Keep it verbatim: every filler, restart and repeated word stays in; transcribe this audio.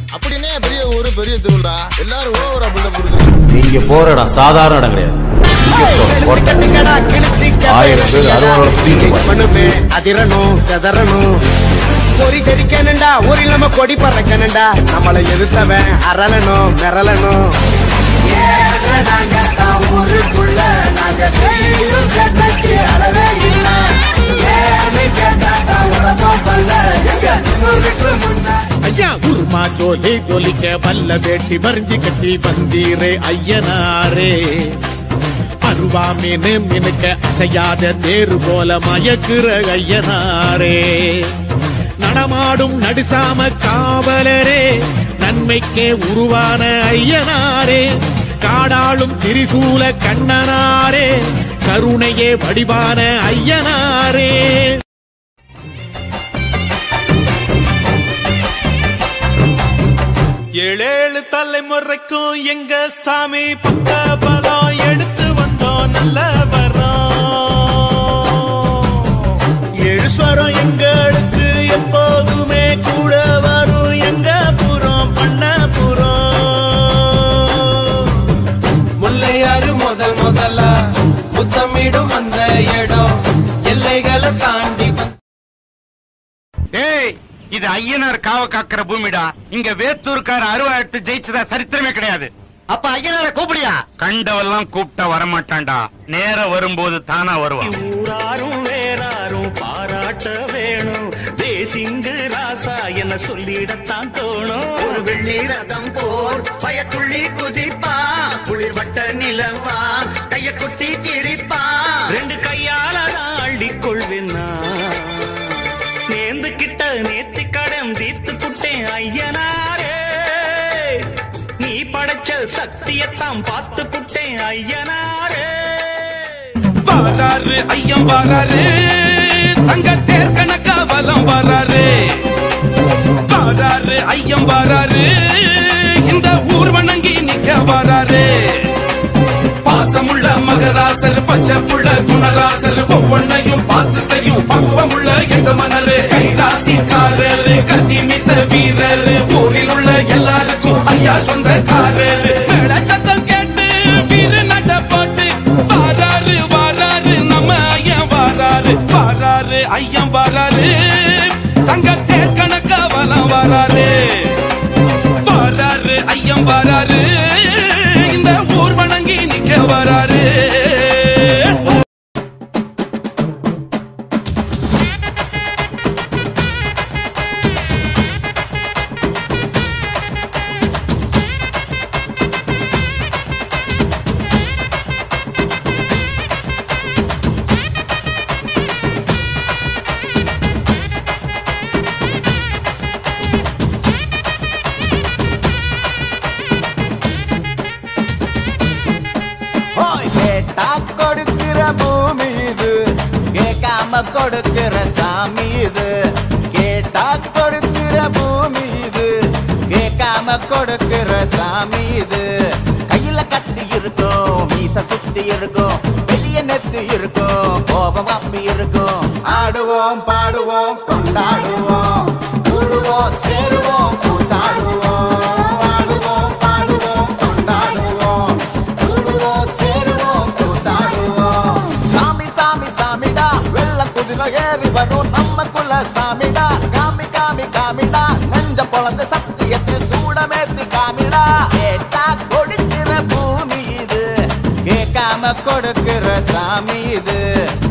அப்படினே பெரிய ஊரு பெரிய திருவிழா எல்லாரும் ஓவரா பில்டப் கொடுக்குறீங்க. நீங்க போற இடம் சாதாரண இடம் கிடையாது. ஆயிரம் பேர் அறுபது அதிரணும் செதறணும் பொறி தெரிக்கணுண்டா ஊரில் நம்ம கொடி பறக்கணுண்டா நம்மளை எதிர்த்தவன் அரளணும் மிரளணும். ஊருக்குள்ள நாங்க அளவே இல்லை ஐயா உருமா சோலை ஜொலிக்க வல்ல வேட்டி மறிஞ்சு கட்டி வந்தீரே ஐயனாரே. அருவா மீனு மினுக்க அசையாத தேரு போல மயக்குற ஐயனாரே. நடமாடும் நடுசாம காவலரே நன்மைக்கே உருவான ஐயனாரே. காடாளும் திரிசூல கண்ணனாரே கருணையே வடிவான ஐயனாரே. ஏழேழு தலைமுறைக்கும் எங்க சாமி பக்க பலம் எடுத்து வந்தோம் நல்ல வரோம். எழுஸ்வரம் எங்களுக்கு எப்போதுமே கூட வரும் எங்க புறம் பண்ணபுரம். முல்லையாறு முதல் முதல்ல முத்தமிடும் அந்த இடம் எல்லைகளை தாண்டி. ஏய் இது ஐயனார் காவ காக்கிற பூமிடா. இங்க வேத்தூர்கார அருவா எடுத்து ஜெயிச்சதா சரித்திரமே கிடையாது. அப்ப ஐயனார கூப்பிடியா? கண்டவெல்லாம் கூப்பிட்டா வரமாட்டான்டா. நேரம் வரும்போது தானா வருவான். ஊராரும் வேறாரும் பாராட்ட வேணும். தேசிங்கு ராசா என்ன சொல்லிடத்தான் தோணும். ஒரு வெள்ளீரதம் போர் பயத்துள்ளி குதிப்பா குளிர்பட்ட நிலவா கைய குட்டி கிழிப்பா ரெண்டு கையால அள்ளிக் கொள்வேன்னா நேர்ந்து கிட்ட நேத்தி கடன் தீர்த்து புட்டேன் ஐயனாரே. நீ படைச்ச சக்தியத்தான் பார்த்து புட்டேன் ஐயனாரே. வராரு ஐயம் வராரு தங்க தேர் கணக்கா வலம் வராரு. வராரு ஐயம் வராரு இந்த ஊர் வணங்கி நிக்க வராரு. பாசமுள்ள மகராசர் பச்சை புள்ள குணராசர் ஒவ்வொன்னையும் பார்த்து செய்யும் பக்குவமுள்ள எங்க மணரு. கைராசிக்காரரு கத்தி மிச வீரரு ஊரில் உள்ள எல்லாருக்கும் ஐயா சொந்தக்காரரு. சத்தம் கேட்டு வீர நட போட்டு வாராரு வாராரு நம்ம ஐயம் வாராரு. வாராரு ஐயம் வாராரு தங்க தேர் கணக்க வலம் வராரு. வாராரு ஐயம் வராரு இந்த ஊர் வணங்கி நிக்க வராரு. கொடுக்கிற பூமி இது கேட்காம கொடுக்கிற சாமி இது. கேட்டா கொடுக்கிற பூமி இது கேட்காம கொடுக்கிற சாமி இது. கையில கத்தி இருக்கும் மீச சுத்தி இருக்கும் பெரிய நெத்தி இருக்கும் கோபம் அப்பி இருக்கும். ஆடுவோம் பாடுவோம் கொண்டாடுவோம் கூடுவோம் சேருவோம் கூத்தாடுவோம். ஆடுவோம் பாடுவோம் கொண்டாடுவோம் கூடுவோம் சேருவோம் கூத்தாடுவோம். சாமி சாமி சாமிடா வெள்ள குதிரை ஏறி வரும் நம்ம குல சாமிடா. காமி காமி காமிடா நெஞ்ச பொழந்த சத்தியத்தை சூடமேத்தி காமிடா. கேட்டா கொடுக்கிற பூமி இது கேட்காம கொடுக்கிற சாமி இது.